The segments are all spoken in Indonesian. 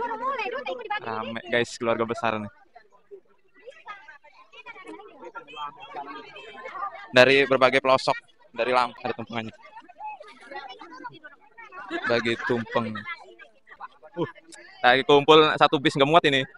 Rame guys, keluarga besar nih. Dari berbagai pelosok, dari Lampung ada tumpengannya. Bagi tumpeng. Lagi kumpul satu bis nggak muat ini.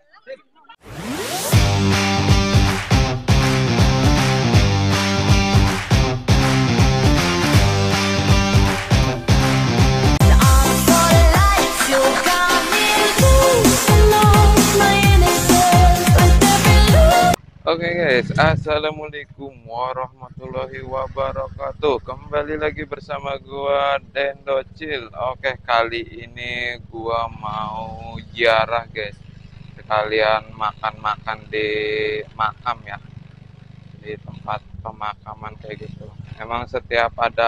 Oke guys, assalamualaikum warahmatullahi wabarakatuh. Kembali lagi bersama gua Dendocil. Oke, kali ini gua mau ziarah guys. Sekalian makan-makan di makam ya, di tempat pemakaman kayak gitu. Emang setiap ada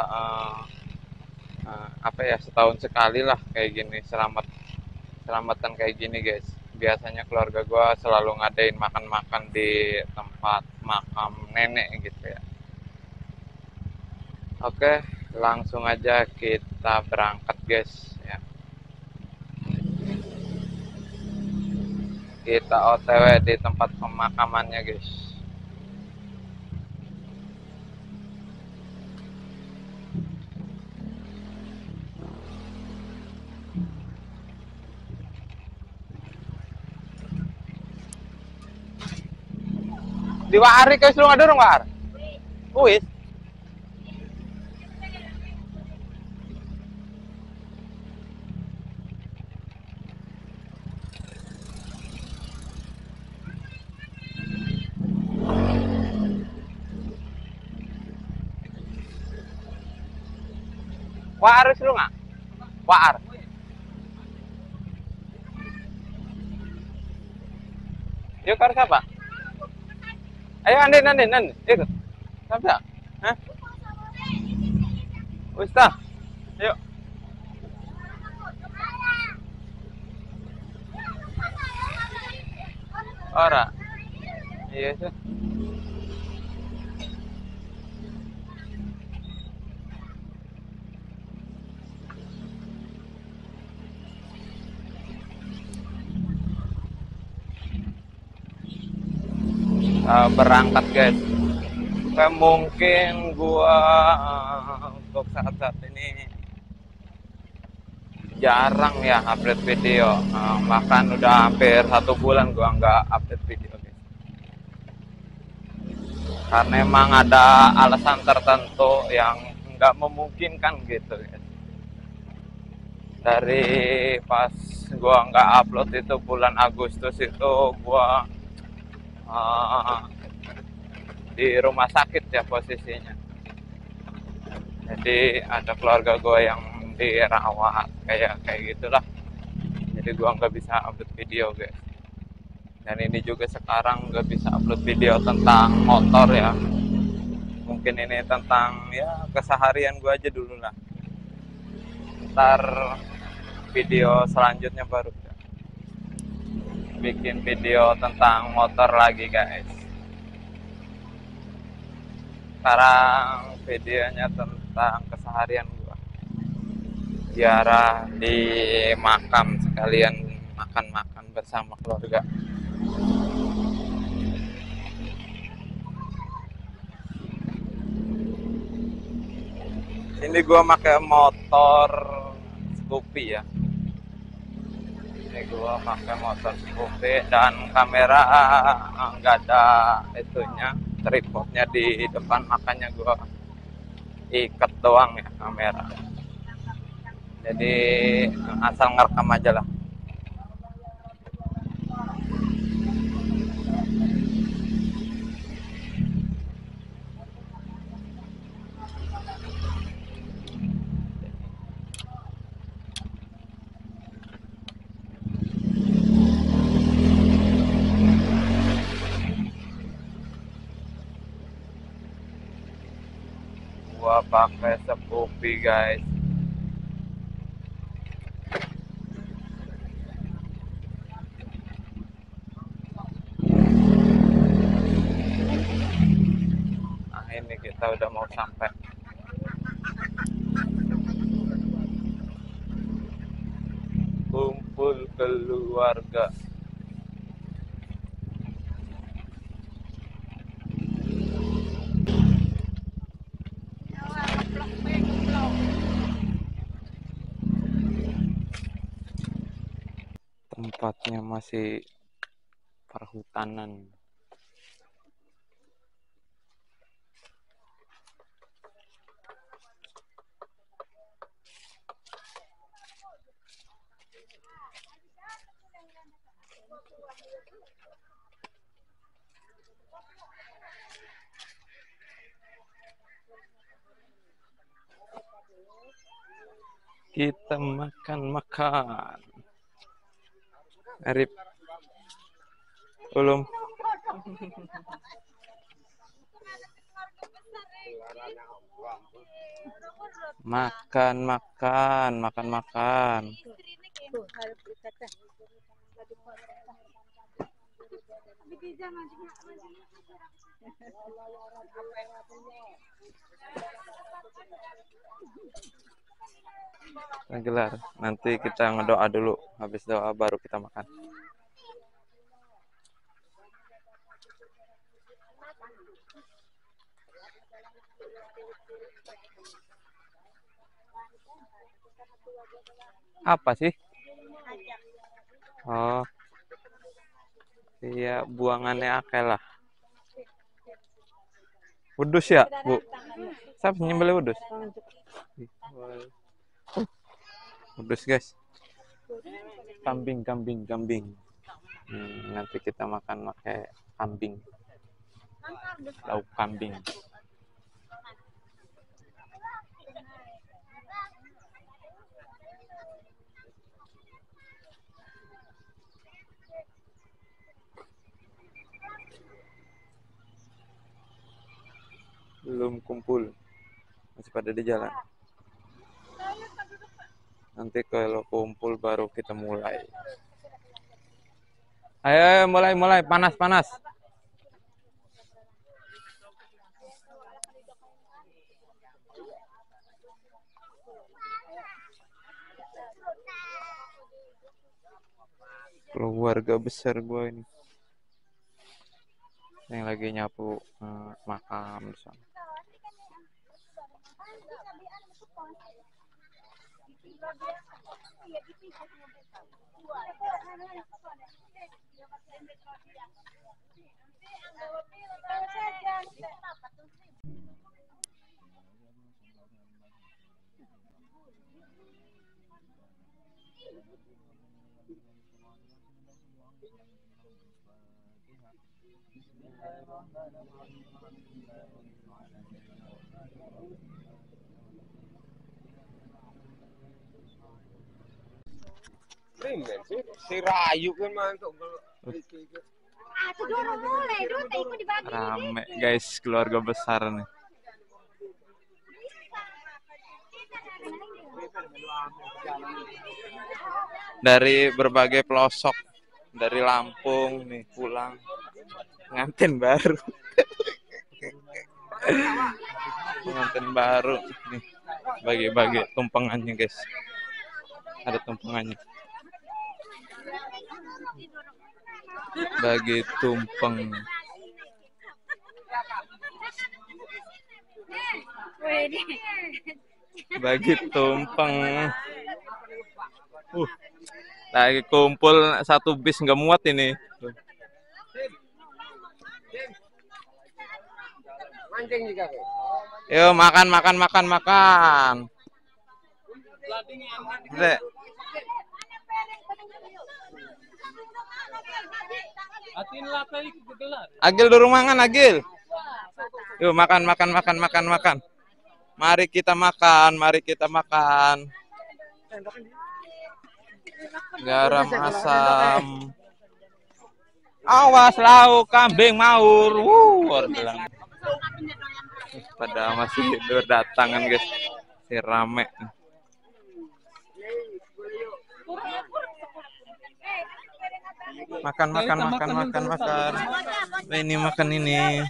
apa ya, setahun sekali lah kayak gini, selamatan kayak gini guys. Biasanya keluarga gue selalu ngadain makan-makan di tempat makam nenek gitu ya. Oke, langsung aja kita berangkat guys ya. Kita OTW di tempat pemakamannya guys. Di Wahari guys, lu nggak dorong Wahar? Wis. Wahar lu nggak? Wahar. Yuk harus apa? Ayo Andin, ikut. Sampai ya? Hah? Wis dah. Yuk. Ora. Iya sih. Berangkat guys. Kayak mungkin gua untuk saat-saat ini jarang ya upload video, bahkan udah hampir 1 bulan gua nggak upload video guys. Karena emang ada alasan tertentu yang nggak memungkinkan gitu guys. Dari pas gua nggak upload itu bulan Agustus itu gua di rumah sakit ya posisinya. Jadi ada keluarga gue yang dirawat kayak gitulah. Jadi gue nggak bisa upload video guys. Dan ini juga sekarang nggak bisa upload video tentang motor ya. Mungkin ini tentang ya keseharian gue aja dulu lah. Ntar video selanjutnya baru bikin video tentang motor lagi guys. Sekarang videonya tentang keseharian gua. Ziarah di makam sekalian makan-makan bersama keluarga. Ini gua pakai motor Scoopy ya. Ini gua pakai motor Scoopy dan kamera nggak ada itunya, tripodnya di depan, makanya gua ikat doang ya kamera. Jadi asal ngerekam aja lah. Gua pakai Scoopy guys. Nah ini kita udah mau sampai. kumpul keluarga. Tempatnya masih perhutanan. Kita makan. Arif, belum. Makan. Gelar. Nanti kita ngedoa dulu. Habis doa baru kita makan. Apa sih? Oh, iya buangannya akeh lah. Wedus ya, Bu? Siapa nyembelih wedus? Wedus, guys. Kambing. Nanti kita makan pakai kambing. Lauk kambing. Belum kumpul, masih pada di jalan. Nanti kalau kumpul baru kita mulai. Ayo mulai, panas. Keluarga besar gue ini yang lagi nyapu makam bersama. Si Rayu kan mantuk. Rame guys, keluarga besar nih. Dari berbagai pelosok, dari Lampung nih pulang pengantin baru. Pengantin baru nih bagi-bagi tumpengannya guys. Ada tumpengannya. Bagi tumpeng. Bagi tumpeng. Lagi kumpul satu bis nggak muat ini. Mancing juga. Yuk makan. Dek. Agil durung mangan, Agil. Yuk makan. Mari kita makan. Garam asam. Awas lauk kambing maur. Bilang. Pada masih berdatangan guys. Si rame. Makan. Ini makan ini.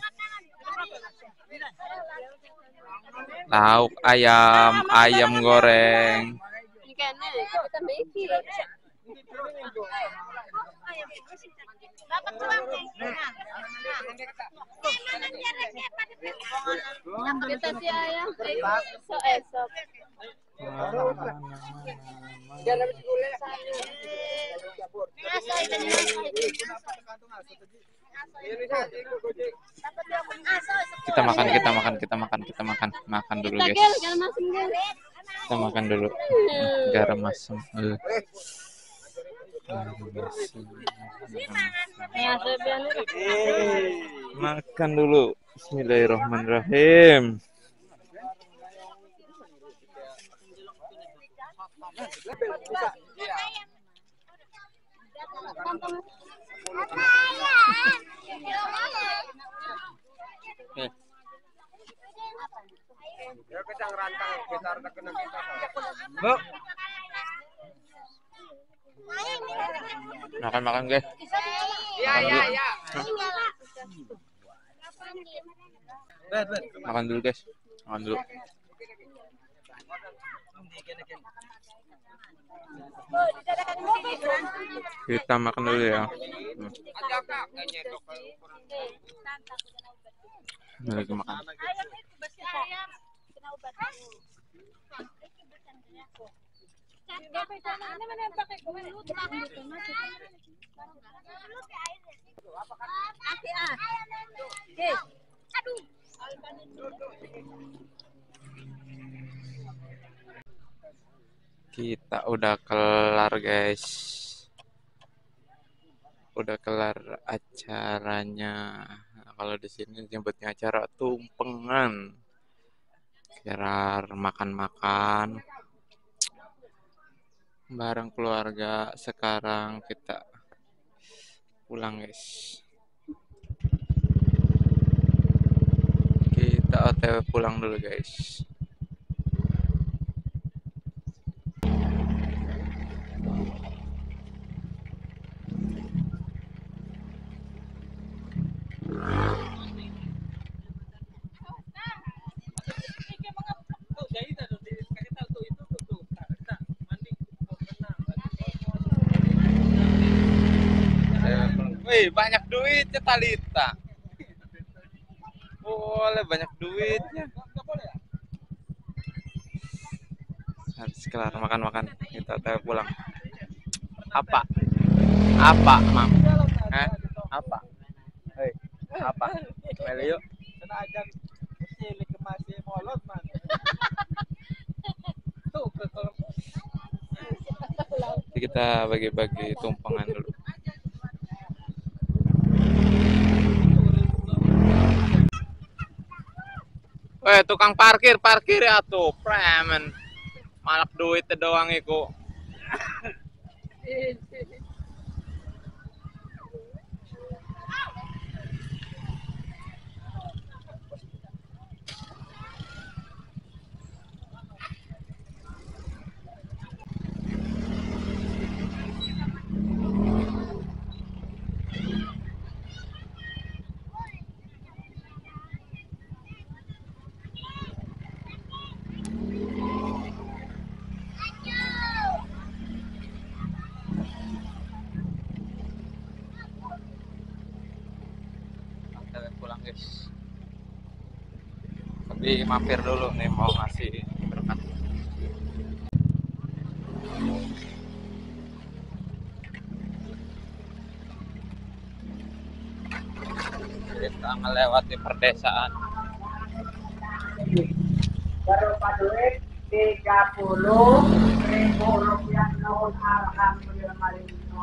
Lauk ayam goreng. Dapat uang nih. Kita si ayam. So esok. Makan dulu guys. Kita makan dulu. Garam masam. Makan dulu. Bismillahirrahmanirrahim. Makan guys. Makan dulu guys. Makan dulu. Kita makan dulu ya. Lagi makan. Kita udah kelar guys. Udah kelar acaranya. Kalau di sini nyebutnya acara tumpengan. Acara makan-makan bareng keluarga. Sekarang kita pulang guys. Kita OTW pulang dulu guys. Wih, banyak duitnya Talita. Boleh banyak duitnya. Habis kelar makan-makan, kita pulang. Apa? Apa, Mam? Apa? Hei, apa? Meli yuk. Senajan cilik masih molot man. Tuh Jadi kita bagi-bagi tumpengan dulu. Weh, tukang parkir ya tuh, premen. Malak duit doang iku. Pulang guys. Tapi mampir dulu nih mau ngasih berkat. Kita melewati perdesaan. Baru duit 30.000 rupiah nuhun alhamdulillah.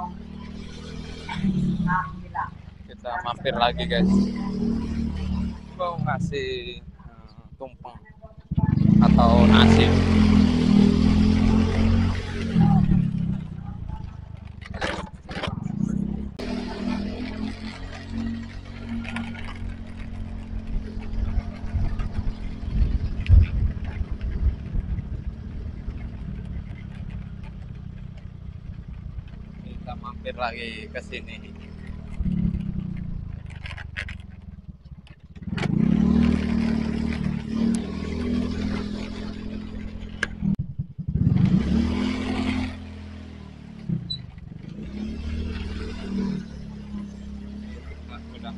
Kita mampir lagi guys. Mau ngasih tumpeng atau nasi. Kita mampir lagi ke sini.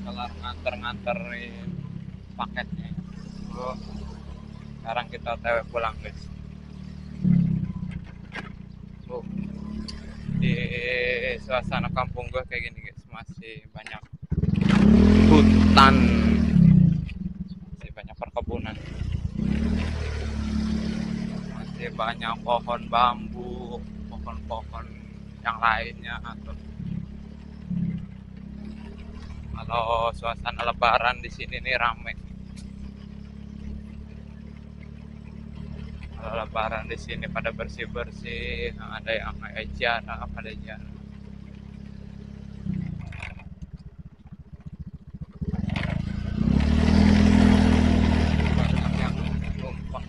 kelar nganter-nganterin paketnya. So, sekarang kita OTW pulang guys. Tuh, di suasana kampung gue kayak gini guys, masih banyak hutan, masih banyak perkebunan, masih banyak pohon bambu, pohon-pohon yang lainnya. Atau kalau suasana lebaran di sini nih rame. Kalau lebaran di sini pada bersih-bersih, ada yang ziarah, apa ada ziarah. Banyak yang numpang.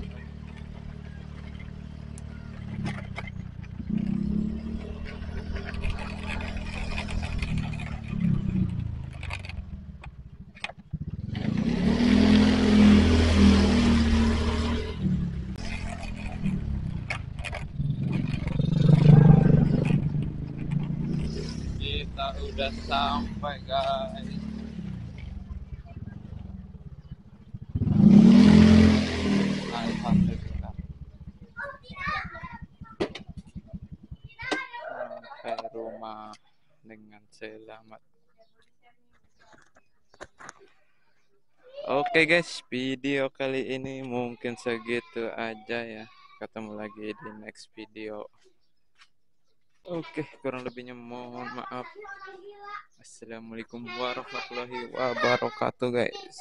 Kita udah sampai guys. Alhamdulillah sampai rumah dengan selamat. Oke guys, video kali ini mungkin segitu aja ya. Ketemu lagi di next video. Oke, kurang lebihnya mohon maaf. Assalamualaikum warahmatullahi wabarakatuh guys.